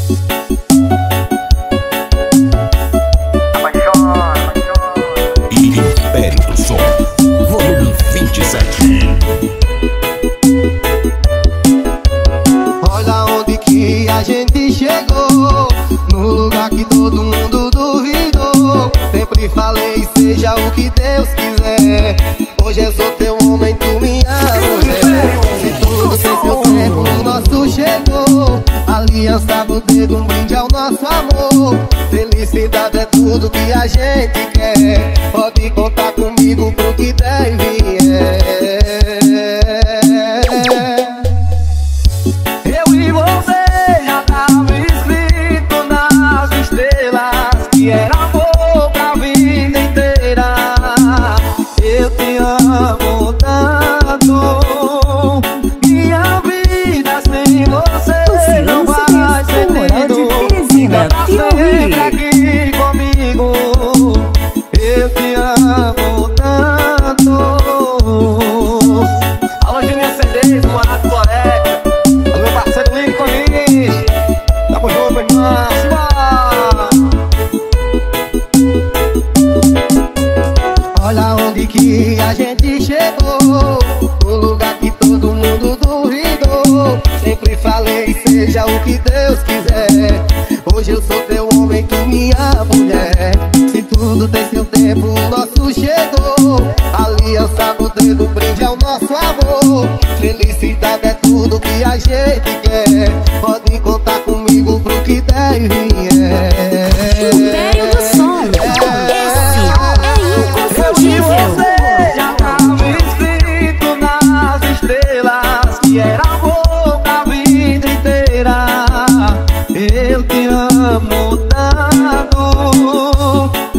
Império do Som, volume 27. Olha onde que a gente chegou, no lugar que todo mundo duvidou. Sempre falei, seja o que Deus quiser. Hoje eu sou teu homem, tu minha mulher. Se tudo tem seu tempo, o nosso chegou. Aliança no dedo, um brinde ao nosso amor. Felicidade é tudo que a gente quer. Pode contar comigo pro que der e vier. Eu e você já tava escrito nas estrelas que era amor pra vida inteira. Eu te amo tanto, minha vida sem você não vai ser tendo. Tá sempre aqui comigo, eu te amo tanto. Alô, Juninho Cedês, do Marato Floresta, meu parceiro Lincoln Lins. Tamo junto, meu irmão, simbora! Olha onde que a gente chegou, no lugar que todo mundo duvidou. Sempre falei, seja o que Deus quiser. Hoje eu sou teu homem, tu minha mulher. Se tudo tem seu tempo, o nosso chegou. Aliança no dedo, brinde ao nosso amor. Felicidade é tudo que a gente quer. Pode contar comigo pro que der e vier. Império do Som, esse é inconfundível. Você já tava escrito nas estrelas que era amor pra vida inteira. Eu te amo tanto,